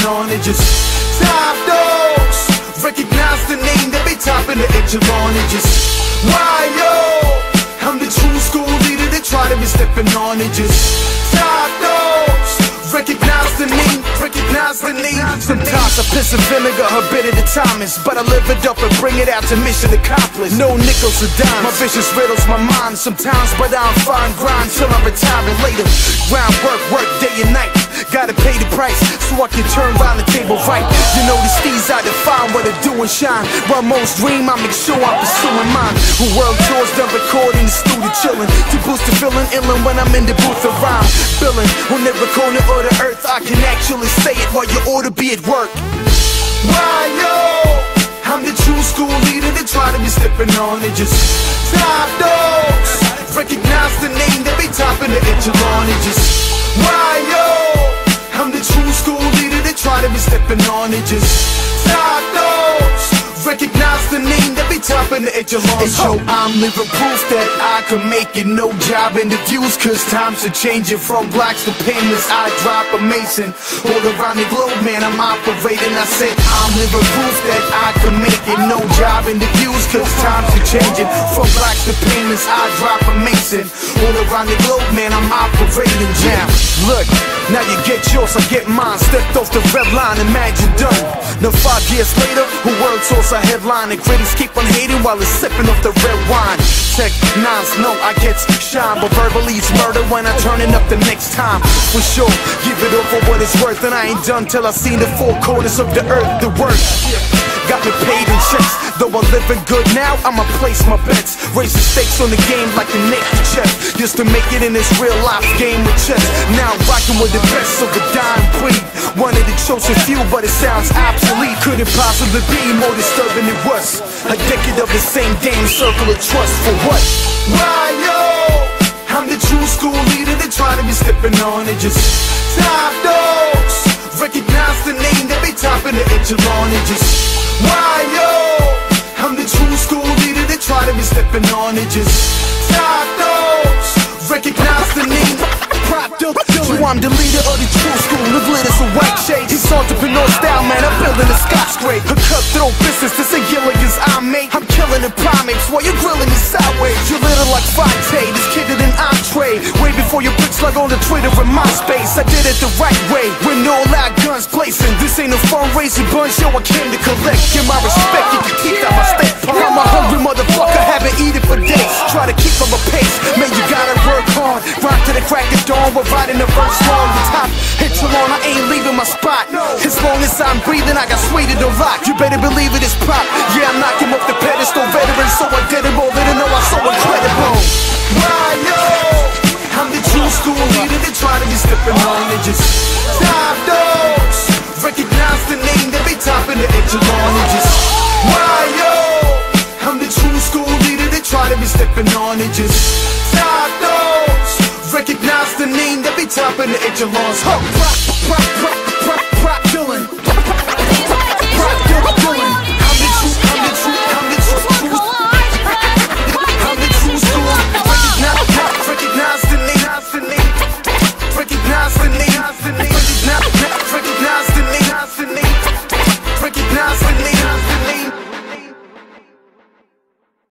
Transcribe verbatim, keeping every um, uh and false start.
on it. Just top dogs, recognize the name, they be topping the echelon. And just why yo, I'm the true school leader, they try to be stepping on it. Just top dogs, recognize the name, recognize the name. Sometimes I piss and vinegar, her bitter the Thomas, but I live it up and bring it out to mission accomplished. No nickels or dimes, my vicious riddles my mind sometimes, but I'm fine grind till I'm retiring later. Grind work, work day and night, gotta pay the price so I can turn round the table right. You know the steez I define what I do and shine. While most dream, I make sure I'm pursuing mine. Who world tours done recording the studio chilling to boost the feeling illin' when I'm in the booth of rhyme. Billing on every corner of the earth, I can actually say it while you ought to be at work. Why yo, I'm the true school leader, they try to be stepping on it. Just top dogs, recognize the name, they be topping the echelon. And just why yo, I'm the true school leader, they try to be stepping on it. Just top dogs, recognize the name, they be topping the echelon. Hey yo, I'm living proof that I can make it, no job interviews, cause times are changing from blacks to payments. I drop a mason all around the globe, man, I'm operating. I said I'm living proof that I can make it, no job interviews, cause times are changing from blacks to payments. I drop a mason all around the globe, man, I'm operating. Jam, look, now you get yours, I get mine. Stepped off the red line, imagine done. Now five years later, who world source a headline, and critics keep on hating while it's sipping off the red wine. Tech nines, no, I get shine, but verbally it's murder when I turn it up the next time. For sure, give it up for what it's worth, and I ain't done till I seen the four corners of the earth. The work got me paid in checks, though I'm living good now, I'ma place my bets. Raise the stakes on the game like a naked chess, just to make it in this real life game with chess. Now I'm rocking with the best of the dying breed, one of the chosen few, but it sounds obsolete. Couldn't possibly be more disturbing it was a decade of the same damn circle of trust. For what? Why yo, I'm the true school leader, they try to be stepping on it. Just top dogs, recognize the name, they be topping the echelon. And just why yo, I'm the true school leader, they try to be stepping on it. Just top dogs, recognize the name. So I'm the leader of the true school, the glitters and white shades. He's entrepreneur style, man, I'm building a Scotch grade. A cutthroat business, this ain't Gilligan's I make. I'm killing the primates while you're grilling me sideways. You're little like Fonte, this kid did an entree. Way before your bricks like on the Twitter and MySpace. I did it the right way, with no loud guns blazing. This ain't a fundraising bunch, yo, I came to collect. Give my respect, you can keep that my state palm. I'm a hungry motherfucker, haven't eaten for days. Try to keep up a pace, man, you gotta work hard. Rhyme to the crack of dawn, we're riding the verse long. The top hit you on, I ain't leaving my spot. As long as I'm breathing, I got sweeter to rock. You better believe it is pop. Yeah, I'm knocking off the pedestal, veteran, so I did it all. They don't know I'm so incredible. Why yo, I'm the true school leader, they try to be stepping on it. Just top dogs, recognize the name, they be topping the echelon. And just why yo, I'm the true school leader, they try to be stepping on it. Just top dogs, recognize the name, they be topping the echelons. Huh, rock, rock, rock, rock, rock, Dylan. Rock, Dylan, Dylan. I'm the true, I'm the true, I'm the true, true. I'm the true school. Recognize, recognize the name, recognize the name, recognize the name, recognize the name, recognize the name, recognize the name.